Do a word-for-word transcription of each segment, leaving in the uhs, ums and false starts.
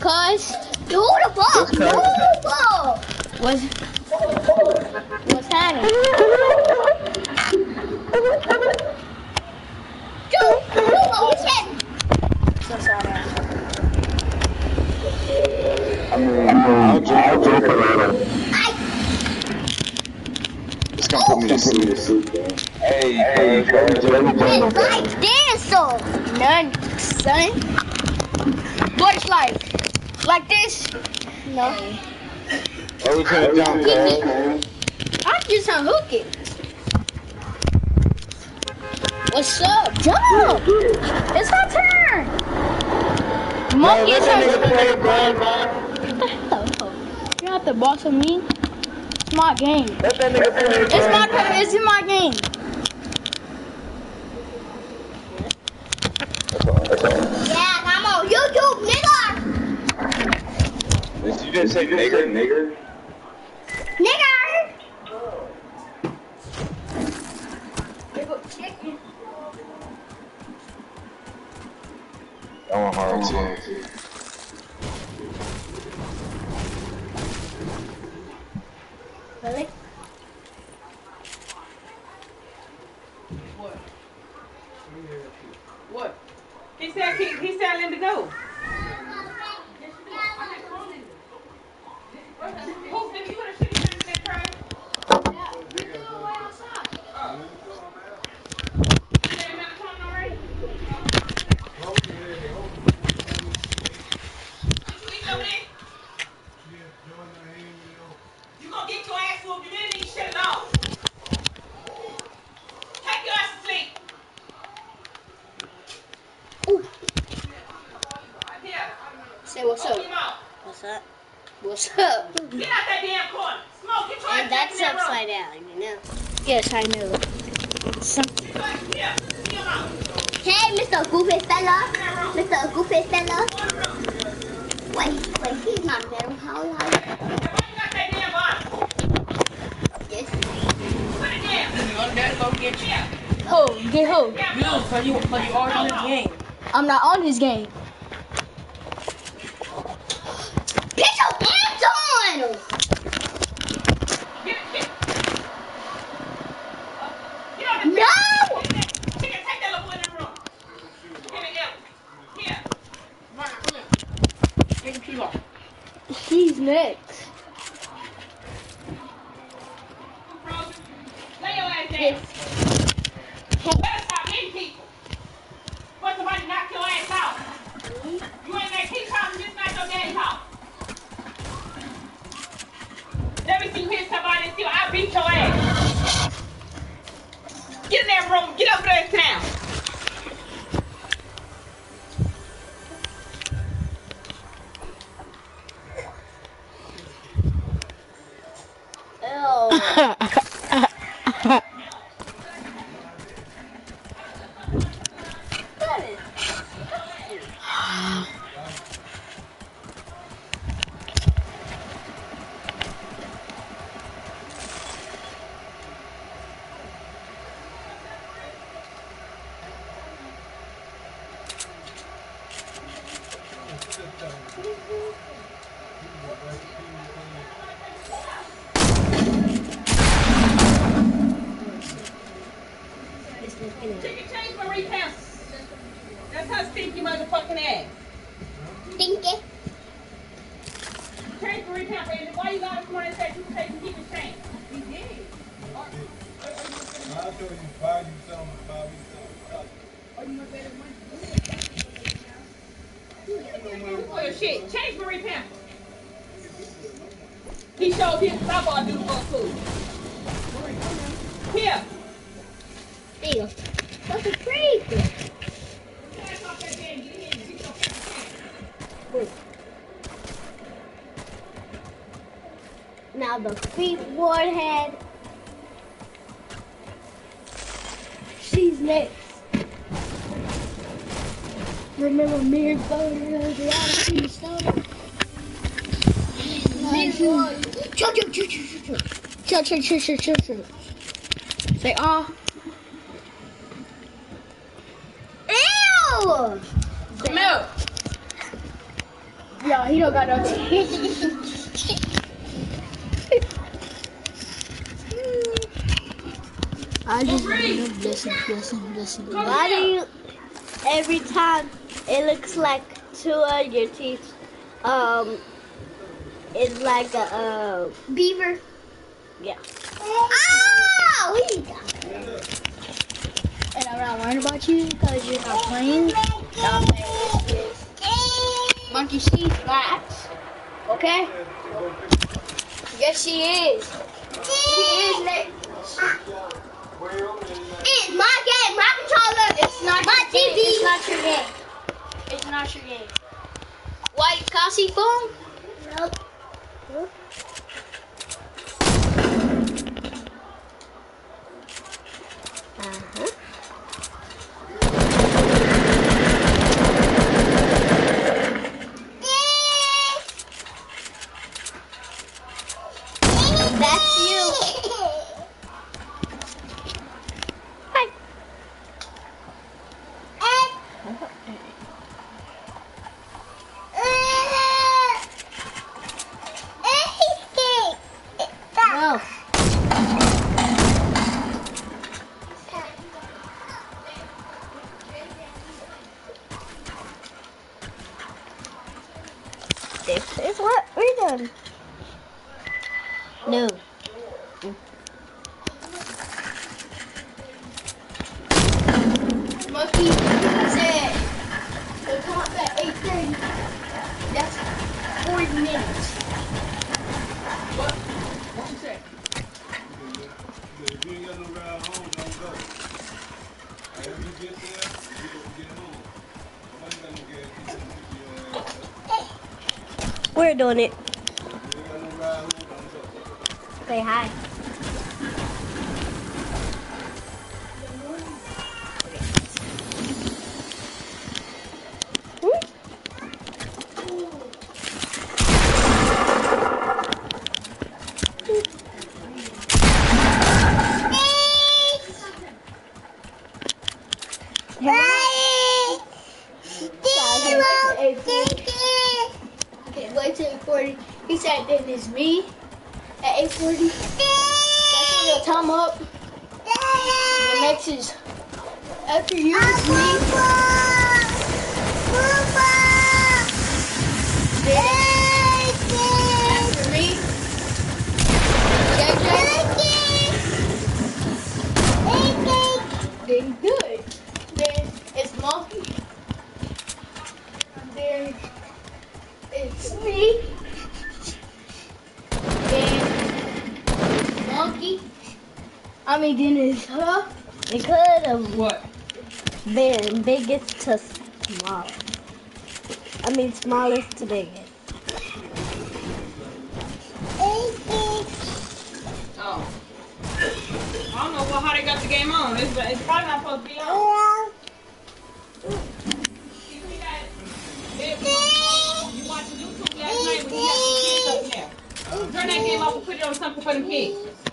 cuz. Do the ball. Do the ball. What's, what's happening? Do, do what we said. So sorry. I mean, I'll drink a little. It's gonna put me to sleep. Hey, hey, it's like this, so. None, son. What it's like? Like this? No. Oh, we turn it down, cuz. I'm just unhook it. What's up? Jump! It's my turn! Monkey, it's your turn. You're not the boss of me. It's my game. Let that nigga play, It's my turn. It's in my game. Yeah, I'm on YouTube, nigga! Did you just say nigger, nigger? Nigger! I want hard too. Really? What? What? He said he, he said let me go. You gonna get your ass whooped, you didn't even shut it off. Take your ass to sleep. Ooh. Here. Say what's up. Open your mouth. What's up? What's up? Get out that damn corner. Smoke, get your ass And that's back in that upside down, you know? Yes, I know. Some... room. Here. Get your mouth. Hey, Mister Goofy fella. Mister Goofy fella. Wait, wait, he's not there. How long? Why you got that damn bottle? Yes. Put it down. You want that? Go get you. Who? Get who? You, cause you, cause you already on this game. I'm not on this game. Put your hands on! Get it, get it. Get on the No! Take that little boy in the room. Give it Ellen. Here. Come on, come here. Take the shoes off. He's next. Frozen. Lay your ass down. Yes. Better stop hitting people. Before somebody knock your ass out. You ain't gonna keep talking just like your daddy's house. Let me see you hit somebody and see I beat your ass. Get in that room. Get over there and sit down. Take your change for recount. That's how stinky motherfucking ass. Stinky. Change for recount, baby. Why you got to come on and say you can take and keep his change? He did. I'll show you five, you tell me five, you For your shit. Change for recount. He showed his stop all do for food. Here. Deal. What's a tree? Now the feet warhead. She's next. Remember me and Boner, the Odyssey Stoner? Chill, chill, chill, chill, chill, chill, chill, chill, chill, chill, chill. Say ah. Ew! Come out. Yo, he don't got nothing. I just listen, listen, listen. Why do you, every time it looks like two of your teeth, um, it's like a, uh, beaver? Yeah. Ah! We got it. And I'm not worried about you because you're not playing. Not playing with this. Monkey, she's facts. Okay? Yes, she is. She is, Nick. It's my game, my controller. It's not my T V. It's not your game. It's not your game. White Cassie phone? Nope. Nope. Uh-huh. That's you. Hi. No. This is what we're doing. No. Monkey said the top at eight thirty. That's forty minutes. What? What you say? If you ain't got no ride home, don't go. If you get there, you don't get home. Nobody got no gas, you can pick your ass up. We're doing it. If you ain't got no ride home, don't go. Say hi. Okay, wait till eight forty. He said then it's me at eight forty. That's when he'll time up. The next is after you it's me. Then after me, J J. Then good. Then it's Monkey. Then it's me. Then Monkey. I mean, then it's her. Because of What? being biggest to small. I mean, smallest to biggest. Oh. I don't know what, how they got the game on. It's, it's probably not supposed to be on. You see that? You watched YouTube last night when you had the kids up there. Turn that game off and put it on something for the kids.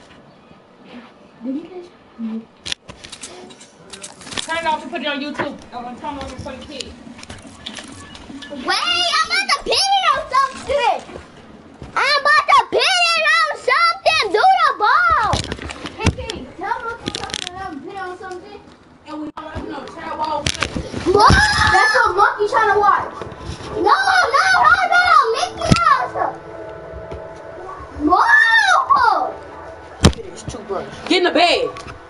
Turn it off and put it on YouTube. I'm going to turn it over for the kids. Wait, I'm about to pin it on something. I'm about to pin it on something. Do the ball. Hey, King, tell Monkey something. I'm pin it on something. And we don't have no chair wall. What? That's what Monkey's trying to watch. No, no, no, no, Mickey Mouse. No. It's toothbrush. Get in the bed.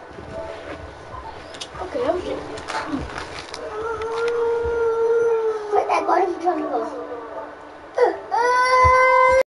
Okay, I'm getting. Where'd that go? Trying to go.